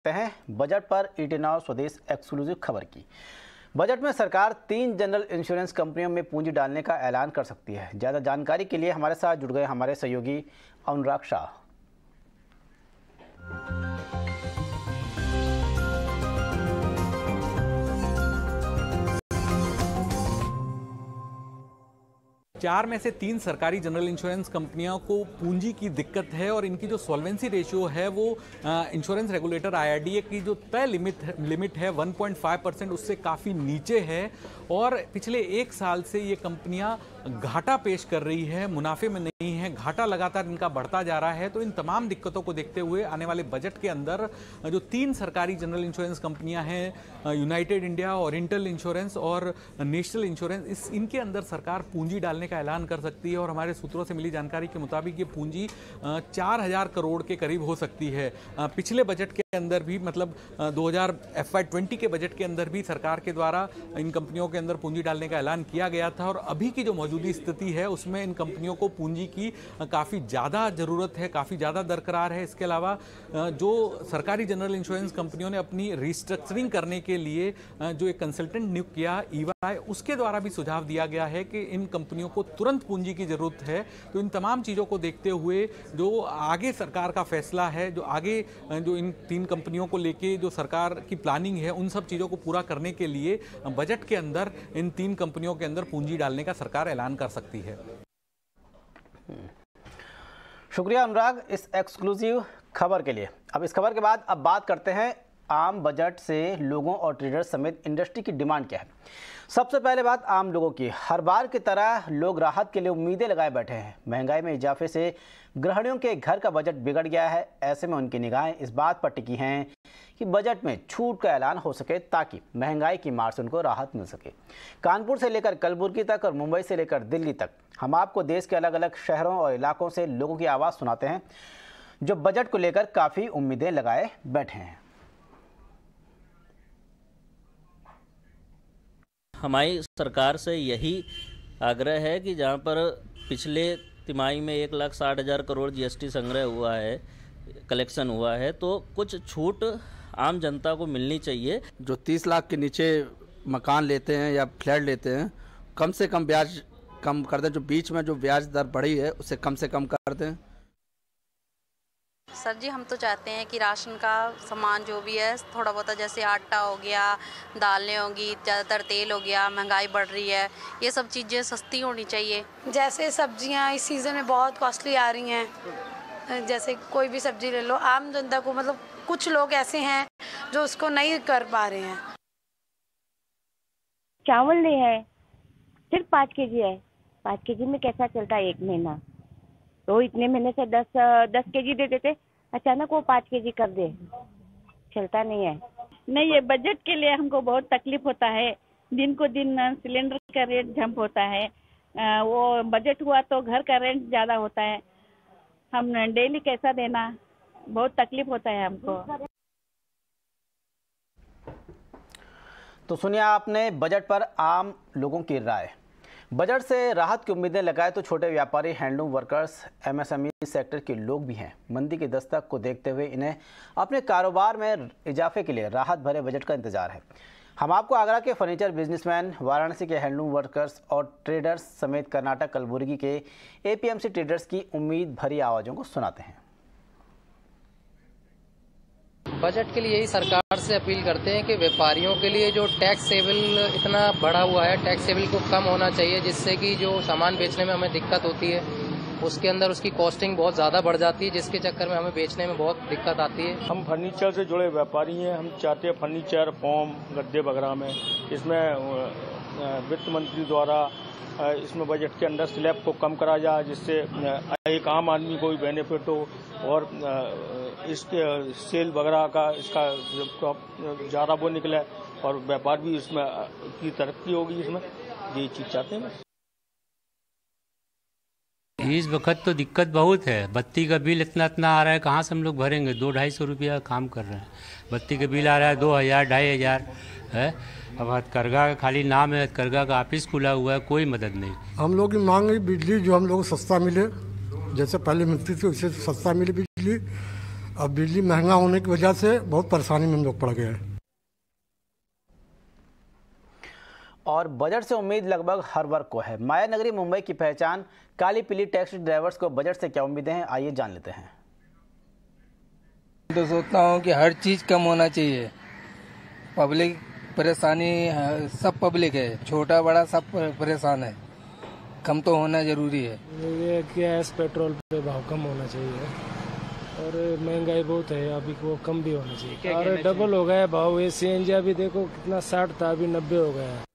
हैं बजट पर ईटेनॉल स्वदेश एक्सक्लूसिव खबर की। बजट में सरकार 3 जनरल इंश्योरेंस कंपनियों में पूंजी डालने का ऐलान कर सकती है। ज़्यादा जानकारी के लिए हमारे साथ जुड़ गए हमारे सहयोगी अनुराग शाह। 4 में से 3 सरकारी जनरल इंश्योरेंस कंपनियों को पूंजी की दिक्कत है और इनकी जो सॉल्वेंसी रेशियो है वो इंश्योरेंस रेगुलेटर IRDA की जो तय लिमिट है 1.5% उससे काफ़ी नीचे है और पिछले 1 साल से ये कंपनियां घाटा पेश कर रही है, मुनाफे में नहीं है, घाटा लगातार इनका बढ़ता जा रहा है। तो इन तमाम दिक्कतों को देखते हुए आने वाले बजट के अंदर जो 3 सरकारी जनरल इंश्योरेंस कंपनियां हैं, यूनाइटेड इंडिया, ओरिएंटल इंश्योरेंस और नेशनल इंश्योरेंस, इनके अंदर सरकार पूंजी डालने का ऐलान कर सकती है और हमारे सूत्रों से मिली जानकारी के मुताबिक ये पूंजी 4000 करोड़ के करीब हो सकती है। पिछले बजट के अंदर भी मतलब FY20 के बजट के अंदर भी सरकार के द्वारा इन कंपनियों के अंदर पूंजी डालने का ऐलान किया गया था और अभी की जो मौजूदा स्थिति है उसमें इन कंपनियों को पूंजी की काफ़ी ज़्यादा ज़रूरत है, काफ़ी ज़्यादा दरकार है। इसके अलावा जो सरकारी जनरल इंश्योरेंस कंपनियों ने अपनी रिस्ट्रक्चरिंग करने के लिए जो एक कंसल्टेंट नियुक्त किया EY, उसके द्वारा भी सुझाव दिया गया है कि इन कंपनियों को तुरंत पूंजी की ज़रूरत है। तो इन तमाम चीज़ों को देखते हुए जो आगे सरकार का फैसला है, जो आगे जो इन 3 कंपनियों को लेके जो सरकार की प्लानिंग है, उन सब चीज़ों को पूरा करने के लिए बजट के अंदर इन 3 कंपनियों के अंदर पूंजी डालने का सरकार ऐलान कर सकती है। शुक्रिया अनुराग इस एक्सक्लूसिव खबर के लिए। अब इस खबर के बाद अब बात करते हैं आम बजट से लोगों और ट्रेडर्स समेत इंडस्ट्री की डिमांड क्या है। सबसे पहले बात आम लोगों की। हर बार की तरह लोग राहत के लिए उम्मीदें लगाए बैठे हैं। महंगाई में इजाफे से गृहिणियों के घर का बजट बिगड़ गया है। ऐसे में उनकी निगाहें इस बात पर टिकी हैं कि बजट में छूट का ऐलान हो सके ताकि महंगाई की मार से उनको राहत मिल सके। कानपुर से लेकर कलबुर्गी तक और मुंबई से लेकर दिल्ली तक हम आपको देश के अलग अलग शहरों और इलाकों से लोगों की आवाज़ सुनाते हैं जो बजट को लेकर काफ़ी उम्मीदें लगाए बैठे हैं। हमारी सरकार से यही आग्रह है कि जहाँ पर पिछले तिमाही में 1,60,000 करोड़ GST संग्रह हुआ है, कलेक्शन हुआ है, तो कुछ छूट आम जनता को मिलनी चाहिए। जो 30 लाख के नीचे मकान लेते हैं या फ्लैट लेते हैं, कम से कम ब्याज कम कर दें। जो बीच में जो ब्याज दर बढ़ी है उसे कम से कम कर दें। सर जी, हम तो चाहते हैं कि राशन का सामान जो भी है थोड़ा बहुत, जैसे आटा हो गया, दालें होगी, ज़्यादातर तेल हो गया, महंगाई बढ़ रही है, ये सब चीज़ें सस्ती होनी चाहिए। जैसे सब्जियां इस सीज़न में बहुत कॉस्टली आ रही हैं, जैसे कोई भी सब्जी ले लो, आम जनता को मतलब कुछ लोग ऐसे हैं जो उसको नहीं कर पा रहे हैं। चावल नहीं है, सिर्फ 5 kg है। 5 kg में कैसा चलता है 1 महीना? तो इतने महीने से 10 kg दे देते, अचानक वो 5 kg कर दे, चलता नहीं है। नहीं, ये बजट के लिए हमको बहुत तकलीफ होता है। दिन को दिन सिलेंडर का रेट जंप होता है। वो बजट हुआ तो घर का रेंट ज़्यादा होता है, हम डेली कैसा देना, बहुत तकलीफ होता है हमको। तो सुनिए आपने बजट पर आम लोगों की राय। बजट से राहत की उम्मीदें लगाए तो छोटे व्यापारी, हैंडलूम वर्कर्स, MSME सेक्टर के लोग भी हैं। मंदी की दस्तक को देखते हुए इन्हें अपने कारोबार में इजाफे के लिए राहत भरे बजट का इंतजार है। हम आपको आगरा के फर्नीचर बिजनेसमैन, वाराणसी के हैंडलूम वर्कर्स और ट्रेडर्स समेत कर्नाटक कलबुर्गी के APMC ट्रेडर्स की उम्मीद भरी आवाज़ों को सुनाते हैं। बजट के लिए यही सरकार से अपील करते हैं कि व्यापारियों के लिए जो टैक्सेबल इतना बढ़ा हुआ है, टैक्सेबल को कम होना चाहिए, जिससे कि जो सामान बेचने में हमें दिक्कत होती है उसके अंदर उसकी कॉस्टिंग बहुत ज़्यादा बढ़ जाती है, जिसके चक्कर में हमें बेचने में बहुत दिक्कत आती है। हम फर्नीचर से जुड़े व्यापारी हैं। हम चाहते हैं फर्नीचर, फोम, गद्दे वगैरह में इसमें वित्त मंत्री द्वारा इसमें बजट के अंदर स्लैब को कम करा जाए, जिससे एक आम आदमी को भी बेनिफिट हो और इसके सेल वगैरह का इसका ज़्यादा वो निकले और व्यापार भी इसमें की तरक्की होगी। इसमें यही चीज़ चाहते हैं। इस वक्त तो दिक्कत बहुत है। बत्ती का बिल इतना आ रहा है, कहाँ से हम लोग भरेंगे? 200-250 रुपया काम कर रहे हैं। बत्ती का बिल आ रहा है 2000-2500 है। अब हथकरघा का खाली नाम है, हथकरघा का ऑफिस खुला हुआ है, कोई मदद नहीं। हम लोग की मांग है बिजली जो हम लोग को सस्ता मिले, जैसे पहले मिलती थी उससे सस्ता मिले बिजली, अब बिजली महंगा होने की वजह से बहुत परेशानी में हम लोग पड़ गए हैं। और बजट से उम्मीद लगभग हर वर्ग को है। माया नगरी मुंबई की पहचान काली पीली टैक्सी ड्राइवर्स को बजट से क्या उम्मीदें हैं, आइए जान लेते हैं। तो सोचता हूँ कि हर चीज़ कम होना चाहिए। पब्लिक परेशानी, सब पब्लिक है, छोटा बड़ा सब परेशान है, कम तो होना जरूरी है। ये गैस पेट्रोल पे भाव कम होना चाहिए और महंगाई बहुत है, अभी वो कम भी होना चाहिए। और डबल हो गया भाव। ये CNG अभी देखो कितना 60 था, अभी 90 हो गया है।